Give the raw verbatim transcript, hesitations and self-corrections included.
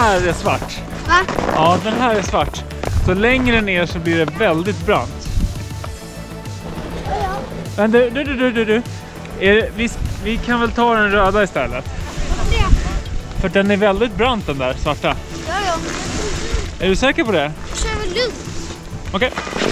här är svart. Va? Ja, den här är svart. Så längre ner så blir det väldigt brant. Ja. Men du, du, du, du, du. Är, vi, vi kan väl ta den röda istället. Det. För den är väldigt brant, den där svarta. Ja, ja. Är du säker på det? Kör väl lugnt. Okej.